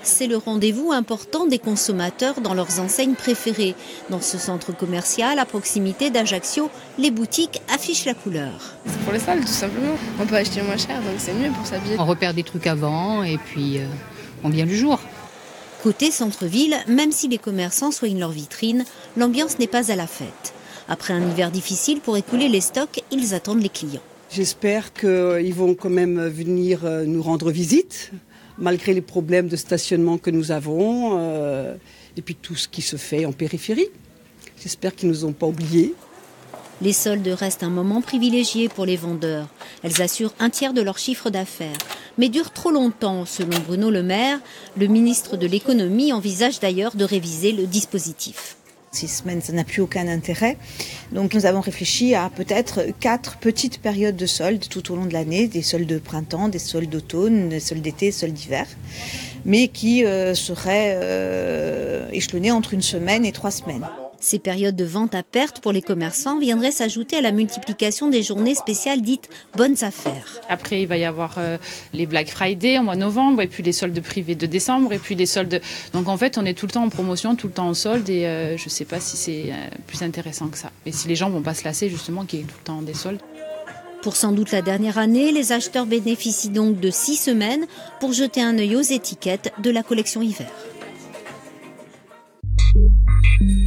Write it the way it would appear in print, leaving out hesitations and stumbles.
c'est le rendez-vous important des consommateurs dans leurs enseignes préférées. Dans ce centre commercial, à proximité d'Ajaccio, les boutiques affichent la couleur. C'est pour les soldes, tout simplement. On peut acheter moins cher, donc c'est mieux pour s'habiller. On repère des trucs avant et puis on vient du jour. Côté centre-ville, même si les commerçants soignent leurs vitrines, l'ambiance n'est pas à la fête. Après un hiver difficile pour écouler les stocks, ils attendent les clients. J'espère qu'ils vont quand même venir nous rendre visite, malgré les problèmes de stationnement que nous avons, et puis tout ce qui se fait en périphérie. J'espère qu'ils ne nous ont pas oubliés. Les soldes restent un moment privilégié pour les vendeurs. Elles assurent un tiers de leur chiffre d'affaires. Mais durent trop longtemps, selon Bruno Le Maire. Le ministre de l'économie envisage d'ailleurs de réviser le dispositif. 6 semaines, ça n'a plus aucun intérêt. Donc nous avons réfléchi à peut-être 4 petites périodes de soldes tout au long de l'année, des soldes de printemps, des soldes d'automne, des soldes d'été, des soldes d'hiver, mais qui seraient échelonnés entre 1 semaine et 3 semaines. Ces périodes de vente à perte pour les commerçants viendraient s'ajouter à la multiplication des journées spéciales dites bonnes affaires. Après, il va y avoir les Black Friday en mois de novembre, et puis les soldes privés de décembre, et puis les soldes. Donc en fait, on est tout le temps en promotion, tout le temps en solde, et je ne sais pas si c'est plus intéressant que ça. Et si les gens ne vont pas se lasser justement qu'il y ait tout le temps des soldes. Pour sans doute la dernière année, les acheteurs bénéficient donc de 6 semaines pour jeter un œil aux étiquettes de la collection hiver.